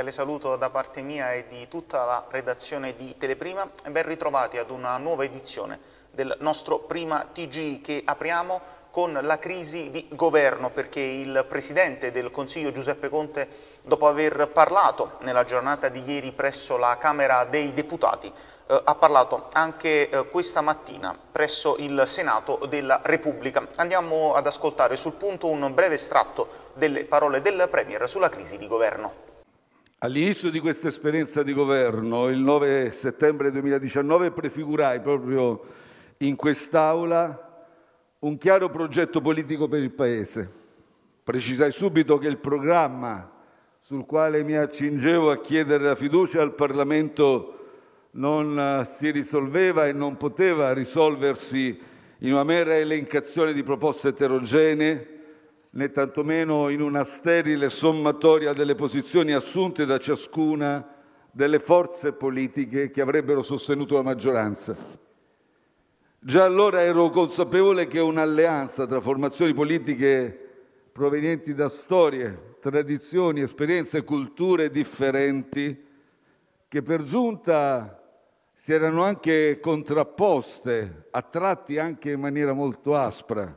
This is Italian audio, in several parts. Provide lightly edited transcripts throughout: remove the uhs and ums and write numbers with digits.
cordiale saluto da parte mia e di tutta la redazione di Teleprima e ben ritrovati ad una nuova edizione del nostro Prima TG che apriamo con la crisi di governo, perché il Presidente del Consiglio Giuseppe Conte, dopo aver parlato nella giornata di ieri presso la Camera dei Deputati, ha parlato anche questa mattina presso il Senato della Repubblica. Andiamo ad ascoltare sul punto un breve estratto delle parole del Premier sulla crisi di governo. All'inizio di questa esperienza di governo, il 9 settembre 2019, prefigurai proprio in quest'Aula un chiaro progetto politico per il Paese. Precisai subito che il programma sul quale mi accingevo a chiedere la fiducia al Parlamento non si risolveva e non poteva risolversi in una mera elencazione di proposte eterogenee, né tantomeno in una sterile sommatoria delle posizioni assunte da ciascuna delle forze politiche che avrebbero sostenuto la maggioranza. Già allora ero consapevole che un'alleanza tra formazioni politiche provenienti da storie, tradizioni, esperienze e culture differenti, che per giunta si erano anche contrapposte, a tratti anche in maniera molto aspra,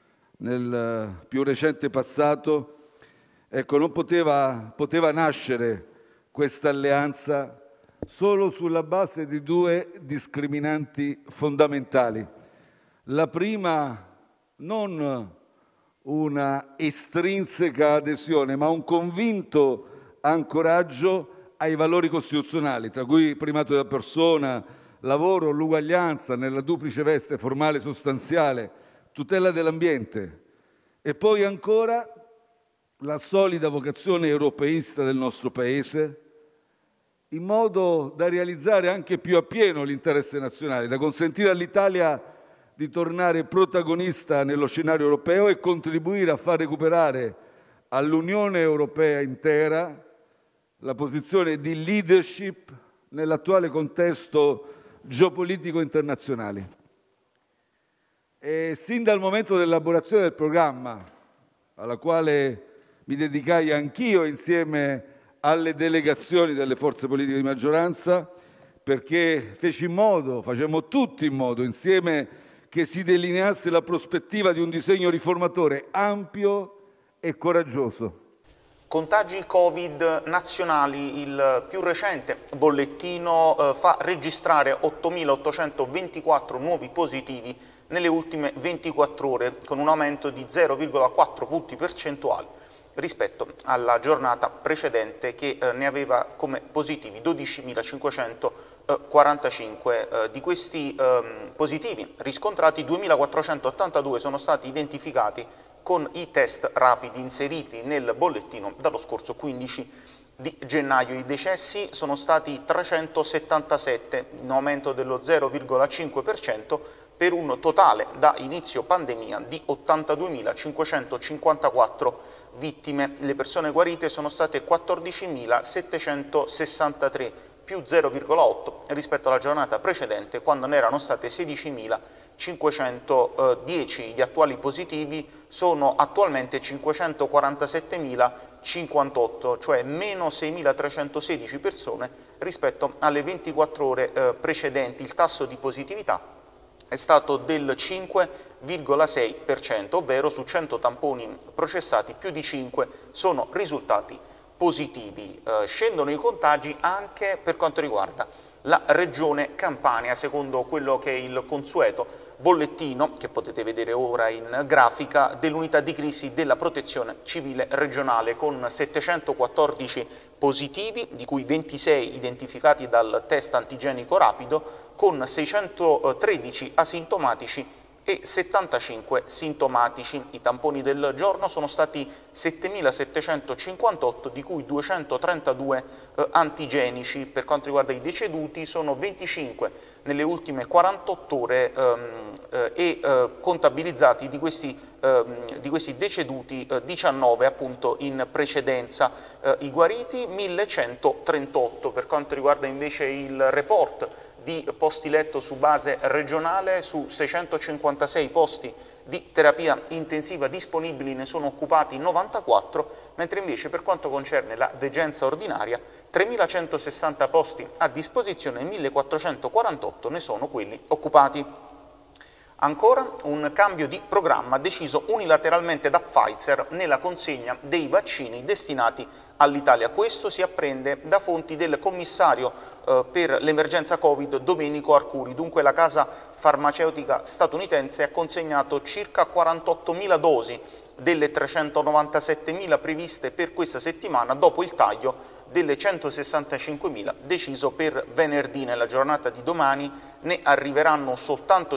nel più recente passato, non poteva nascere questa alleanza solo sulla base di due discriminanti fondamentali. La prima, non una estrinseca adesione, ma un convinto ancoraggio ai valori costituzionali, tra cui primato della persona, lavoro, l'uguaglianza nella duplice veste formale e sostanziale, tutela dell'ambiente e poi ancora la solida vocazione europeista del nostro Paese, in modo da realizzare anche più appieno l'interesse nazionale, da consentire all'Italia di tornare protagonista nello scenario europeo e contribuire a far recuperare all'Unione Europea intera la posizione di leadership nell'attuale contesto geopolitico internazionale. E sin dal momento dell'elaborazione del programma, alla quale mi dedicai anch'io insieme alle delegazioni delle forze politiche di maggioranza, perché facemmo tutti in modo insieme che si delineasse la prospettiva di un disegno riformatore ampio e coraggioso. Contagi Covid nazionali, il più recente bollettino fa registrare 8.824 nuovi positivi nelle ultime 24 ore, con un aumento di 0,4 punti percentuali rispetto alla giornata precedente che ne aveva come positivi 12.545. Di questi positivi riscontrati 2.482 sono stati identificati con i test rapidi inseriti nel bollettino dallo scorso 15 di gennaio. I decessi sono stati 377, in aumento dello 0,5%, per un totale da inizio pandemia di 82.554 vittime. Le persone guarite sono state 14.763, più 0,8 rispetto alla giornata precedente, quando ne erano state 16.510. Gli attuali positivi sono attualmente 547.058, cioè meno 6.316 persone rispetto alle 24 ore precedenti. Il tasso di positività è stato del 5,6%, ovvero su 100 tamponi processati più di 5 sono risultati positivi. Scendono i contagi anche per quanto riguarda la regione Campania, secondo quello che è il consueto bollettino, che potete vedere ora in grafica, dell'unità di crisi della protezione civile regionale, con 714 positivi, di cui 26 identificati dal test antigenico rapido, con 613 asintomatici e 75 sintomatici. I tamponi del giorno sono stati 7.758, di cui 232 antigenici. Per quanto riguarda i deceduti sono 25 nelle ultime 48 ore contabilizzati di questi deceduti 19 appunto in precedenza. I guariti 1.138. Per quanto riguarda invece il report di posti letto su base regionale. Su 656 posti di terapia intensiva disponibili ne sono occupati 94, mentre invece per quanto concerne la degenza ordinaria 3.160 posti a disposizione e 1.448 ne sono quelli occupati. Ancora un cambio di programma deciso unilateralmente da Pfizer nella consegna dei vaccini destinati all'Italia. Questo si apprende da fonti del commissario per l'emergenza Covid Domenico Arcuri. Dunque la casa farmaceutica statunitense ha consegnato circa 48.000 dosi delle 397.000 previste per questa settimana dopo il taglio delle 165.000 deciso per venerdì. Nella giornata di domani ne arriveranno soltanto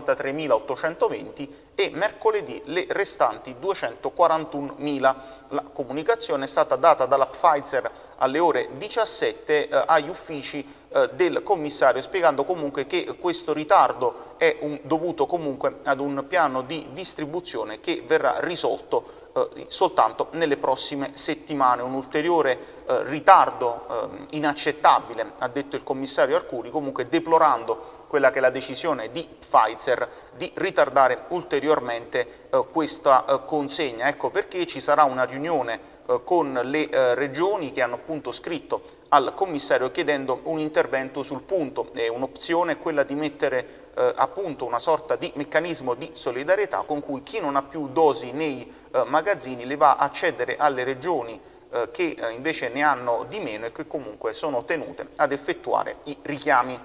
53.820 e mercoledì le restanti 241.000. La comunicazione è stata data dalla Pfizer alle ore 17 agli uffici del commissario, spiegando comunque che questo ritardo è dovuto comunque ad un piano di distribuzione che verrà risolto soltanto nelle prossime settimane. Un ulteriore ritardo inaccettabile, ha detto il commissario Arcuri, comunque deplorando quella che è la decisione di Pfizer di ritardare ulteriormente questa consegna. Ecco perché ci sarà una riunione con le regioni che hanno appunto scritto al commissario chiedendo un intervento sul punto. Un'opzione è quella di mettere appunto una sorta di meccanismo di solidarietà con cui chi non ha più dosi nei magazzini le va a cedere alle regioni che invece ne hanno di meno e che comunque sono tenute ad effettuare i richiami.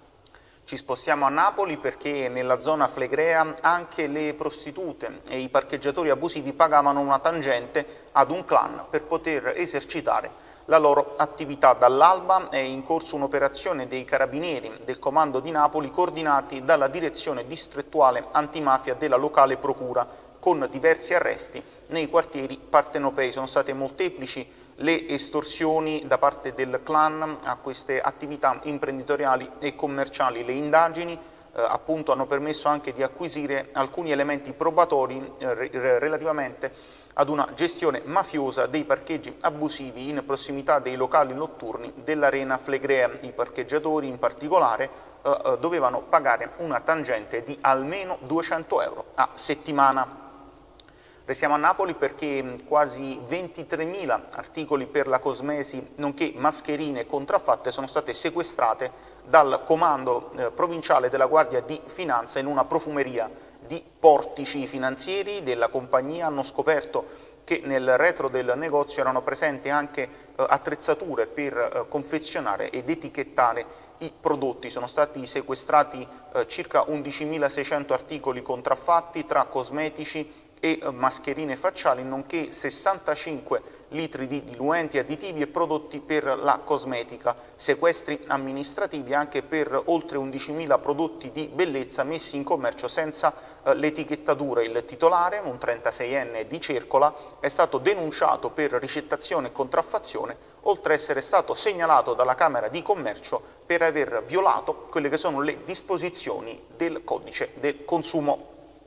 Ci spostiamo a Napoli perché nella zona Flegrea anche le prostitute e i parcheggiatori abusivi pagavano una tangente ad un clan per poter esercitare la loro attività. Dall'alba è in corso un'operazione dei carabinieri del comando di Napoli coordinati dalla direzione distrettuale antimafia della locale procura con diversi arresti nei quartieri partenopei. Sono state molteplici le estorsioni da parte del clan a queste attività imprenditoriali e commerciali. Le indagini appunto hanno permesso anche di acquisire alcuni elementi probatori relativamente ad una gestione mafiosa dei parcheggi abusivi in prossimità dei locali notturni dell'Arena Flegrea. I parcheggiatori in particolare dovevano pagare una tangente di almeno 200 euro a settimana. Restiamo a Napoli perché quasi 23.000 articoli per la cosmesi, nonché mascherine contraffatte, sono state sequestrate dal comando provinciale della Guardia di Finanza in una profumeria di Portici. I finanzieri della compagnia hanno scoperto che nel retro del negozio erano presenti anche attrezzature per confezionare ed etichettare i prodotti. Sono stati sequestrati circa 11.600 articoli contraffatti tra cosmetici e mascherine facciali, nonché 65 litri di diluenti additivi e prodotti per la cosmetica, sequestri amministrativi anche per oltre 11.000 prodotti di bellezza messi in commercio senza l'etichettatura. Il titolare, un 36enne di Cercola, è stato denunciato per ricettazione e contraffazione, oltre a essere stato segnalato dalla Camera di Commercio per aver violato quelle che sono le disposizioni del Codice del Consumo.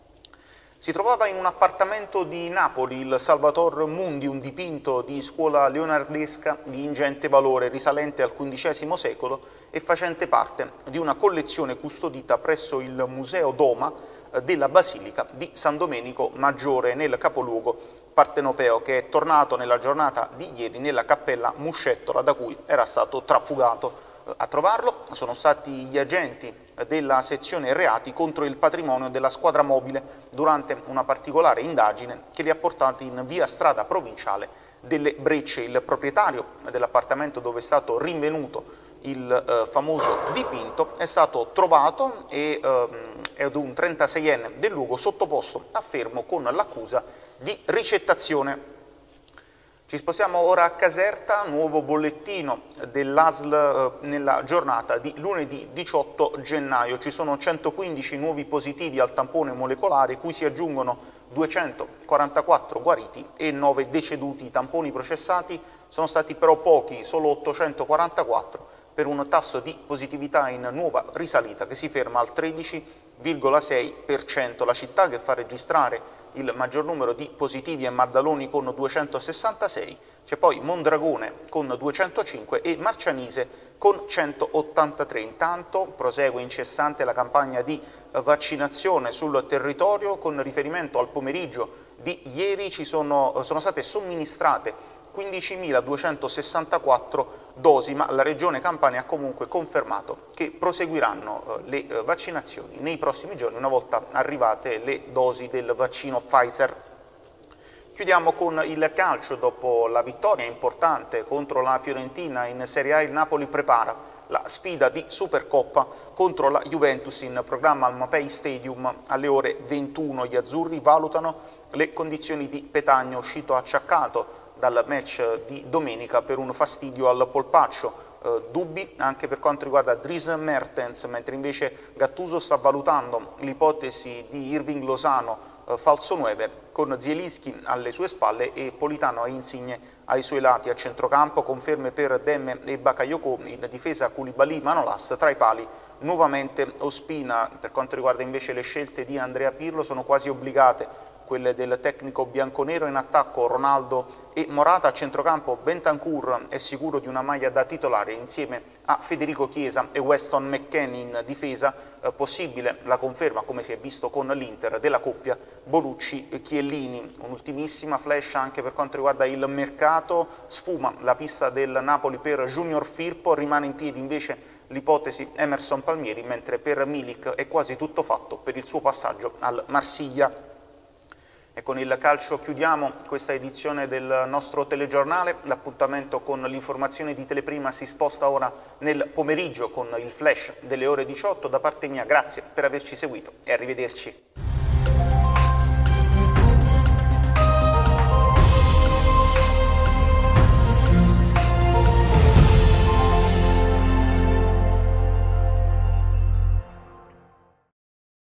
Si trovava in un appartamento di Napoli il Salvator Mundi, un dipinto di scuola leonardesca di ingente valore risalente al XV secolo e facente parte di una collezione custodita presso il Museo Doma della Basilica di San Domenico Maggiore nel capoluogo partenopeo, che è tornato nella giornata di ieri nella cappella Muscettola da cui era stato trafugato. A trovarlo sono stati gli agenti della sezione reati contro il patrimonio della squadra mobile durante una particolare indagine che li ha portati in via Strada Provinciale delle Brecce. Il proprietario dell'appartamento dove è stato rinvenuto il famoso dipinto è stato trovato ed un 36enne del luogo sottoposto a fermo con l'accusa di ricettazione. Ci spostiamo ora a Caserta, nuovo bollettino dell'ASL nella giornata di lunedì 18 gennaio. Ci sono 115 nuovi positivi al tampone molecolare, cui si aggiungono 244 guariti e 9 deceduti. I tamponi processati sono stati però pochi, solo 844, per un tasso di positività in nuova risalita che si ferma al 13,6%. La città che fa registrare il maggior numero di positivi è Maddaloni con 266, c'è poi Mondragone con 205 e Marcianise con 183. Intanto prosegue incessante la campagna di vaccinazione sul territorio. Con riferimento al pomeriggio di ieri sono state somministrate 15.264 dosi, ma la Regione Campania ha comunque confermato che proseguiranno le vaccinazioni nei prossimi giorni una volta arrivate le dosi del vaccino Pfizer. Chiudiamo con il calcio. Dopo la vittoria importante contro la Fiorentina in Serie A, il Napoli prepara la sfida di Supercoppa contro la Juventus in programma al Mapei Stadium alle ore 21. Gli azzurri valutano le condizioni di Petagna, uscito acciaccato dal match di domenica per un fastidio al polpaccio. Dubbi anche per quanto riguarda Dries Mertens, mentre invece Gattuso sta valutando l'ipotesi di Irving Lozano falso 9 con Zielinski alle sue spalle e Politano e Insigne ai suoi lati. A centrocampo conferme per Demme e Bakayoko, in difesa Koulibaly, Manolas, tra i pali nuovamente Ospina. Per quanto riguarda invece le scelte di Andrea Pirlo, sono quasi obbligate quelle del tecnico bianconero. In attacco Ronaldo e Morata, a centrocampo Bentancur è sicuro di una maglia da titolare insieme a Federico Chiesa e Weston McKennie. In difesa possibile la conferma, come si è visto con l'Inter, della coppia Bonucci-Chiellini. Un'ultimissima flash anche per quanto riguarda il mercato: sfuma la pista del Napoli per Junior Firpo, rimane in piedi invece l'ipotesi Emerson Palmieri, mentre per Milik è quasi tutto fatto per il suo passaggio al Marsiglia. E con il calcio chiudiamo questa edizione del nostro telegiornale. L'appuntamento con l'informazione di Teleprima si sposta ora nel pomeriggio con il flash delle ore 18. Da parte mia grazie per averci seguito e arrivederci.